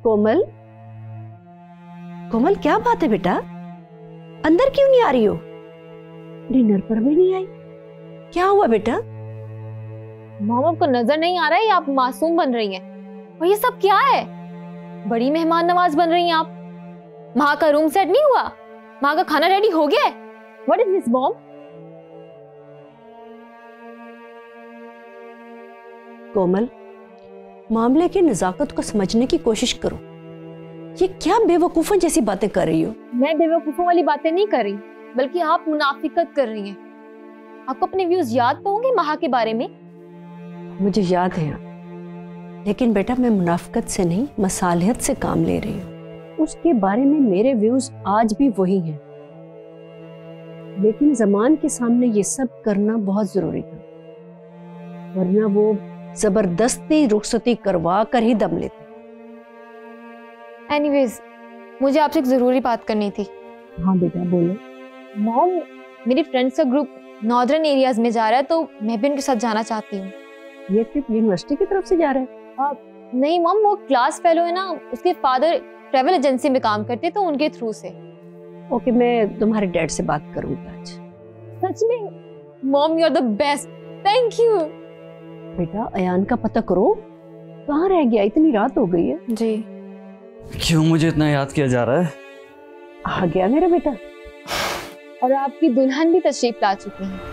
कोमल, कोमल क्या बात है बेटा, अंदर क्यों नहीं आ रही हो? डिनर पर भी नहीं आई, क्या हुआ बेटा? मॉम आपको नजर नहीं आ रहा है आप मासूम बन रही हैं? और ये सब क्या है? बड़ी मेहमान नवाज बन रही हैं आप। माँ का रूम सेट नहीं हुआ? माँ का खाना रेडी हो गया? What is this mom? Komal, मामले की नजाकत को समझने की कोशिश करो। ये क्या बेवकूफों जैसी बातें कर रही हो? मैं बेवकूफों वाली बातें नहीं कर रही, बल्कि आप मुनाफिकत कर रही हैं। आपको अपने व्यूज याद तो होंगे महा के बारे में? मुझे याद है, लेकिन बेटा मैं मुनाफिकत से नहीं, मसालियत से काम ले रही हूँ। उसके बारे में मेरे व्यूज आज भी वही हैं, लेकिन जमान के सामने ये सब करना बहुत जरूरी था, वरना वो जबरदस्ती रुखसती करवा कर ही दम लेते। एनीवेज, मुझे आपसे एक जरूरी बात करनी थी। हाँ बेटा बोलो। मॉम, मेरी फ्रेंड्स का ग्रुप नॉर्दर्न एरियाज में जा रहा है, तो मैं भी उनके साथ जाना चाहती हूँ। ये ट्रिप यूनिवर्सिटी की तरफ से जा रहा है? नहीं मॉम, वो क्लास फेलो है ना, उसके फादर ट्रेवल एजेंसी में काम करते, तो उनके थ्रू से। ओके, मैं तुम्हारे डैड से बात करूंगी आज। सच में? Mom you are the best, thank you. बेटा अयान का पता करो, कहाँ रह गया, इतनी रात हो गई है। जी। क्यों मुझे इतना याद किया जा रहा है? आ गया मेरा बेटा। और आपकी दुल्हन भी तशरीफ ला चुकी है।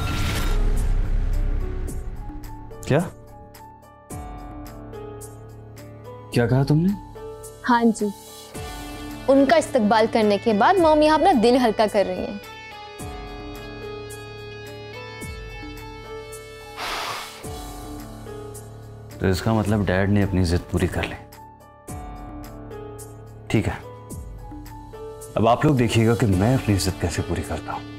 क्या क्या कहा तुमने? हाँ जी, उनका इस्तकबाल करने के बाद मॉम यहाँ अपना दिल हल्का कर रही हैं। तो इसका मतलब डैड ने अपनी जिद पूरी कर ली। ठीक है, अब आप लोग देखिएगा कि मैं अपनी जिद कैसे पूरी करता हूं।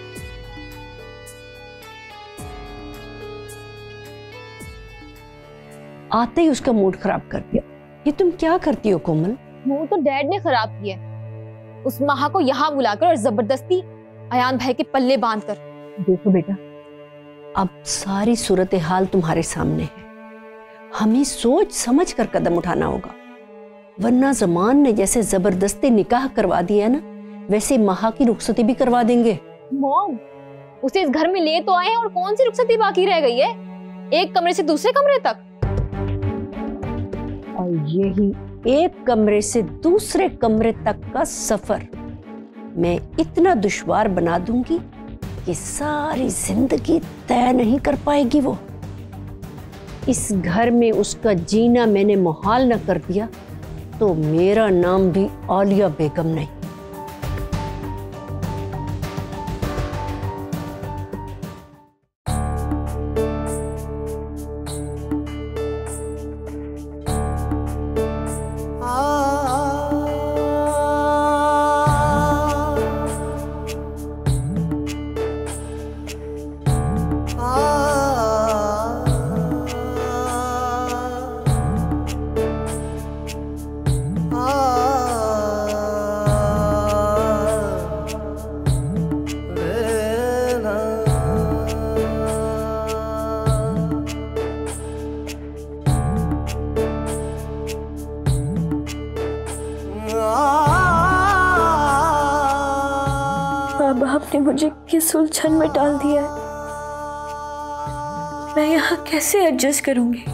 आते ही उसका मूड खराब कर दिया। ये तुम क्या करती हो कोमल? मूड तो डैड ने खराब किया, उस महा को यहाँ बुलाकर और जबरदस्ती अयान भाई के पल्ले बांधकर। देखो बेटा, अब सारी सूरत हाल तुम्हारे सामने है, हमें सोच समझ कर कदम उठाना होगा, वरना जमान ने जैसे जबरदस्ती निकाह करवा दिया ना, वैसे महा की रुखसती भी करवा देंगे। मॉम, उसे इस घर में ले तो आए हैं, और कौन सी रुखसती बाकी रह गई है? एक कमरे से दूसरे कमरे तक, और यही एक कमरे से दूसरे कमरे तक का सफर मैं इतना दुश्वार बना दूंगी कि सारी जिंदगी तय नहीं कर पाएगी वो। इस घर में उसका जीना मैंने मुहाल न कर दिया तो मेरा नाम भी आलिया बेगम नहीं। अब आपने मुझे किस उलझन में डाल दिया है, मैं यहाँ कैसे एडजस्ट करूंगी?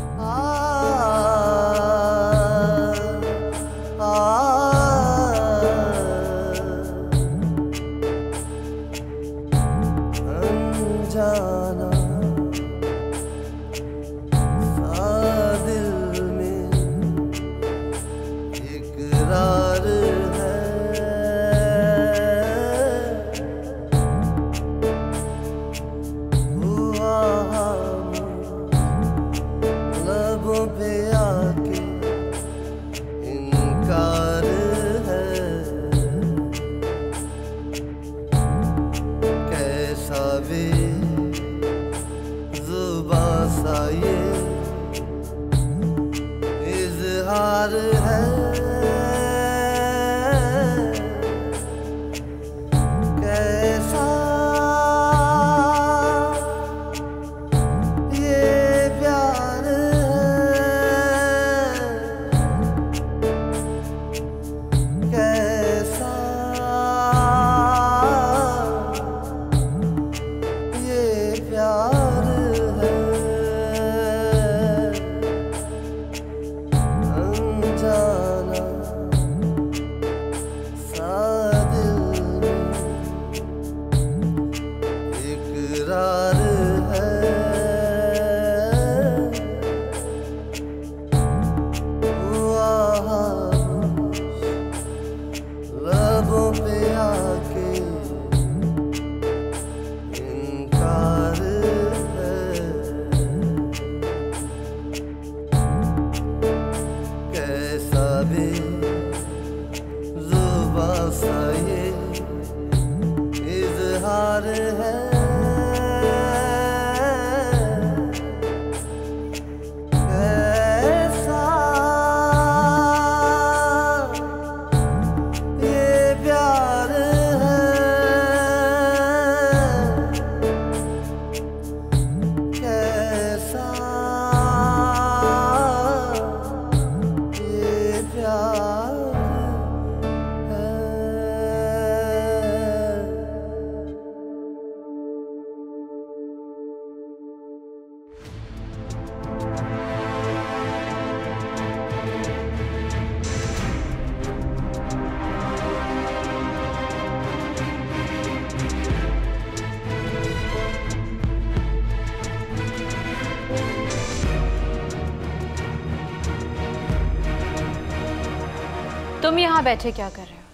तुम यहाँ बैठे क्या कर रहे हो?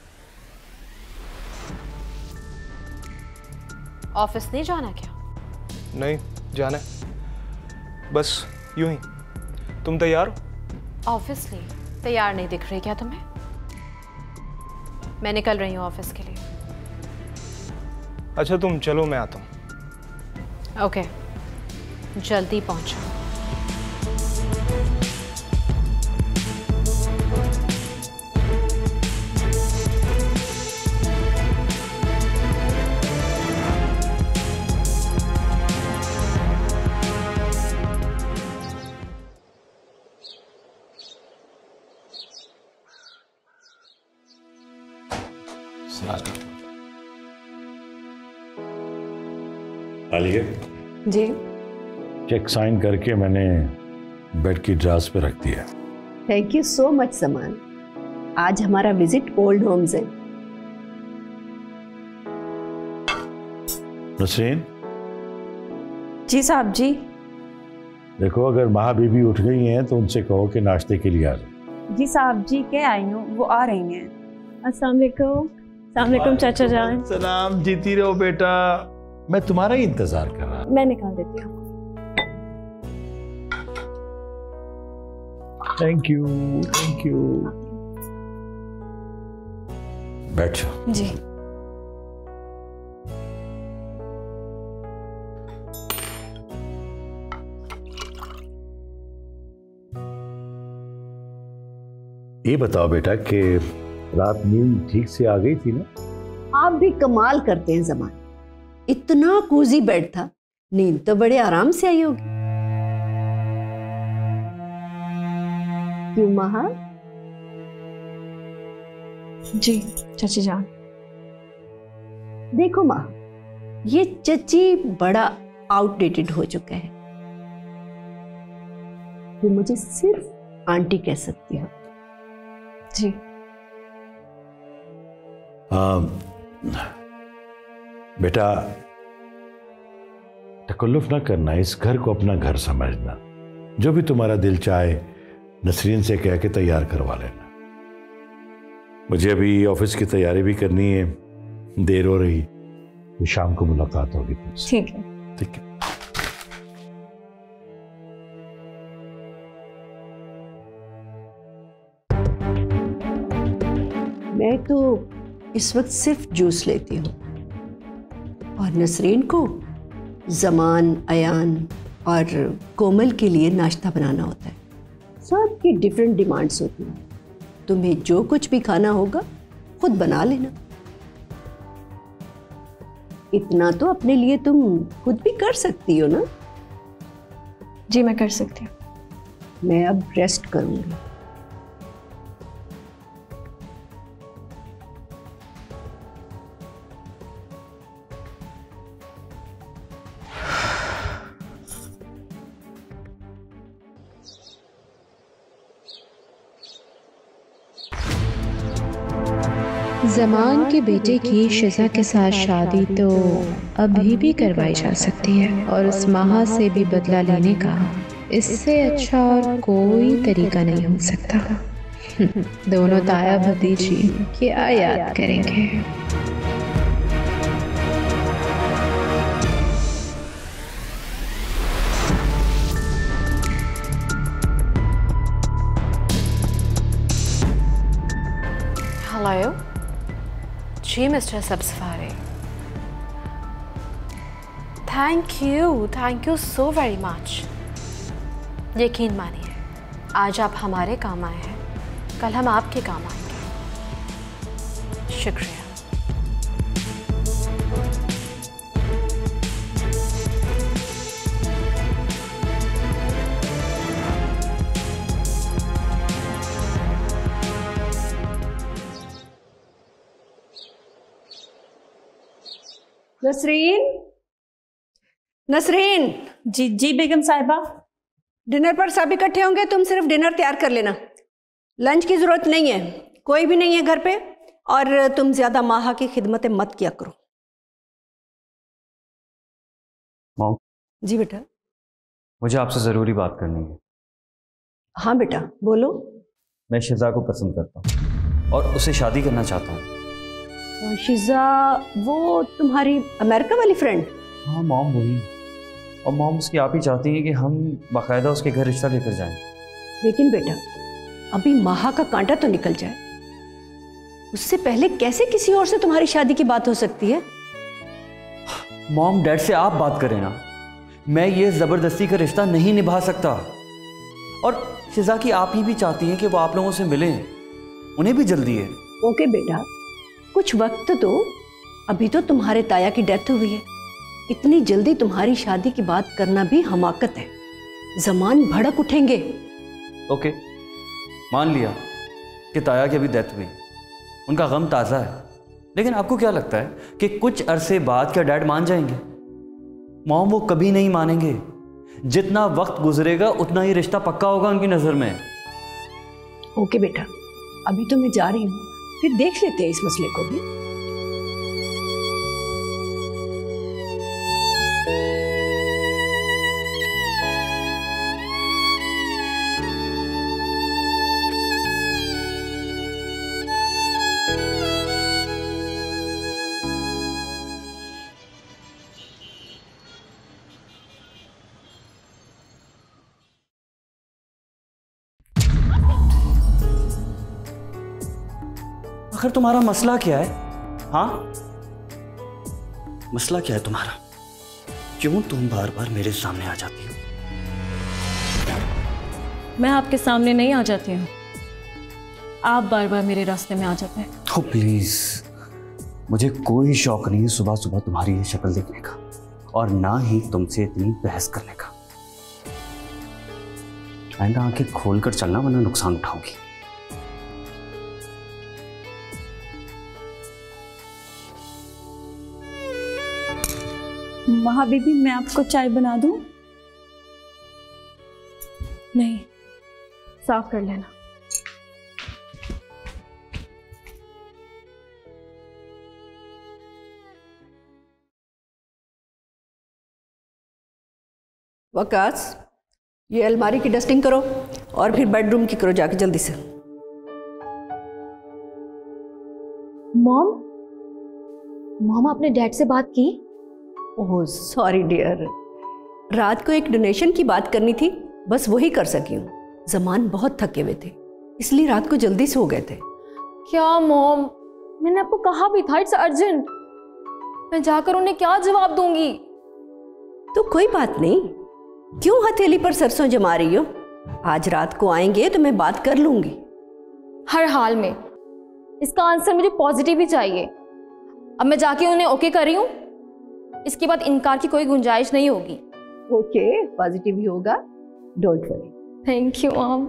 ऑफिस नहीं जाना क्या? नहीं जाना है, बस यूं ही। तुम तैयार हो? ऑब्वियसली तैयार नहीं दिख रही क्या तुम्हें? मैं निकल रही हूँ ऑफिस के लिए। अच्छा तुम चलो, मैं आता हूँ। ओके, जल्दी पहुंचो। आलिया, जी चेक साइन करके मैंने बेड की ड्रास पे रख दिया। थैंक यू सो मच समान। आज हमारा विजिट ओल्ड होम्स है। नसरीन, जी साहब जी। देखो अगर महा बीबी उठ गई हैं तो उनसे कहो कि नाश्ते के लिए आ जाए। जी साहब जी के आई हूँ, वो आ रही हैं। अस्सलाम वालेकुम चाचा जान। सलाम, जीती रहो बेटा। मैं तुम्हारा ही इंतजार कर रहा। मैं निकाल देती हूँ। Thank you thank you. बैठो। जी ये बताओ बेटा कि रात नींद ठीक से आ गई थी ना? आप भी कमाल करते हैं जमान। इतना कोजी बेड था, नींद तो बड़े आराम से आई होगी। क्यों महा? जी चाची जान। देखो माँ, ये चची बड़ा आउटडेटेड हो चुका है। तुम मुझे सिर्फ आंटी कह सकती हो। जी बेटा, तकल्लुफ ना करना, इस घर को अपना घर समझना। जो भी तुम्हारा दिल चाहे नसरीन से कह के तैयार करवा लेना। मुझे अभी ऑफिस की तैयारी भी करनी है, देर हो रही, तो शाम को मुलाकात होगी तुमसे। ठीक है। ठीक है। मैं तो इस वक्त सिर्फ जूस लेती हूँ और नसरीन को जमान, अयान और कोमल के लिए नाश्ता बनाना होता है। सबकी डिफरेंट डिमांड्स होती हैं। तुम्हें जो कुछ भी खाना होगा खुद बना लेना। इतना तो अपने लिए तुम खुद भी कर सकती हो ना? जी मैं कर सकती हूँ। मैं अब रेस्ट करूंगी। जमान के बेटे की शिजा के साथ शादी तो अभी भी करवाई जा सकती है और उस महा से भी बदला लेने का इससे अच्छा और कोई तरीका नहीं हो सकता। दोनों ताया भतीजी क्या याद करेंगे। हेलो जी मिस्टर सब्सफारे, thank you so very much. यकीन मानिए, आज आप हमारे काम आए हैं, कल हम आपके काम आएंगे। शुक्रिया। नसरीन, नसरीन। जी जी बेगम साहिबा। डिनर पर सब इकट्ठे होंगे, तुम सिर्फ डिनर तैयार कर लेना। लंच की जरूरत नहीं है, कोई भी नहीं है घर पे, और तुम ज्यादा माहा की खिदमतें मत किया करो। मॉम, जी बेटा। मुझे आपसे जरूरी बात करनी है। हाँ बेटा बोलो। मैं शिजा को पसंद करता हूँ और उससे शादी करना चाहता हूँ। शिजा, वो तुम्हारी अमेरिका वाली फ्रेंड? हाँ मॉम, वही। और मॉम, उसकी आप ही चाहती हैं कि हम बाकायदा उसके घर रिश्ता लेकर जाएं। लेकिन बेटा, अभी माहा का कांटा तो निकल जाए, उससे पहले कैसे किसी और से तुम्हारी शादी की बात हो सकती है? मॉम, डैड से आप बात करें ना। मैं ये जबरदस्ती का रिश्ता नहीं निभा सकता। और शिजा की आप ही भी चाहती हैं कि वो आप लोगों से मिलें, उन्हें भी जल्दी है। ओके बेटा, कुछ वक्त तो, अभी तो तुम्हारे ताया की डेथ हुई है, इतनी जल्दी तुम्हारी शादी की बात करना भी हमाकत है, जमान भड़क उठेंगे। ओके, मान लिया कि ताया की अभी डेथ हुई, उनका गम ताज़ा है, लेकिन आपको क्या लगता है कि कुछ अरसे बाद क्या डैड मान जाएंगे? मॉम, वो कभी नहीं मानेंगे। जितना वक्त गुजरेगा उतना ही रिश्ता पक्का होगा उनकी नज़र में। ओके बेटा, अभी तो मैं जा रही हूँ, फिर देख लेते हैं इस मसले को भी। आखिर तुम्हारा मसला क्या है? हाँ, मसला क्या है तुम्हारा? क्यों तुम बार बार मेरे सामने आ जाती हो? मैं आपके सामने नहीं आ जाती हूँ, आप बार बार मेरे रास्ते में आ जाते हैं। तो प्लीज, मुझे कोई शौक नहीं है सुबह सुबह तुम्हारी ये शक्ल देखने का, और ना ही तुमसे इतनी बहस करने का। आइंदा आंखें खोलकर चलना, वरना नुकसान उठाओगी। महा बीबी, मैं आपको चाय बना दूं? नहीं, साफ कर लेना। वकास, ये अलमारी की डस्टिंग करो और फिर बेडरूम की करो जाके जल्दी से। मॉम, आपने डैड से बात की? ओह सॉरी डियर, रात को एक डोनेशन की बात करनी थी, बस वही कर सकी हूँ। जमान बहुत थके हुए थे, इसलिए रात को जल्दी से हो गए थे। क्या मॉम, मैंने आपको कहा भी था इट्स अर्जेंट। मैं जाकर उन्हें क्या जवाब दूंगी? तो कोई बात नहीं, क्यों हथेली पर सरसों जमा रही हो? आज रात को आएंगे तो मैं बात कर लूंगी। हर हाल में इसका आंसर मुझे पॉजिटिव ही चाहिए। अब मैं जाके उन्हें ओके कर रही हूँ, इसके बाद इनकार की कोई गुंजाइश नहीं होगी। ओके, पॉजिटिव ही होगा, don't worry. Thank you mom.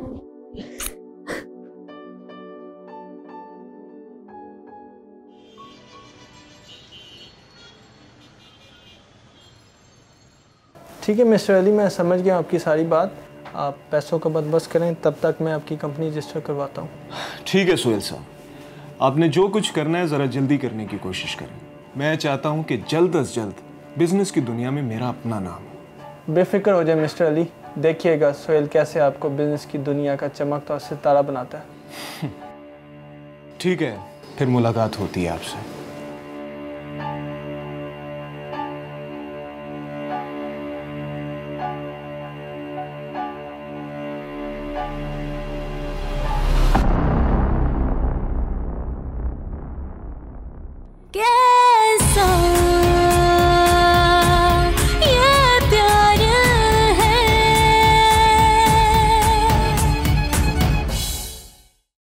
ठीक है मिस्टर अली, मैं समझ गया आपकी सारी बात। आप पैसों का बंदोबस्त करें, तब तक मैं आपकी कंपनी रजिस्टर करवाता हूँ। ठीक है सुहेल साहब, आपने जो कुछ करना है ज़रा जल्दी करने की कोशिश करें। मैं चाहता हूँ कि जल्द अज जल्द बिजनेस की दुनिया में मेरा अपना नाम हो। बेफिक्र हो जाए मिस्टर अली, देखिएगा सुहेल कैसे आपको बिजनेस की दुनिया का चमकता सितारा बनाता है। ठीक है, फिर मुलाकात होती है आपसे।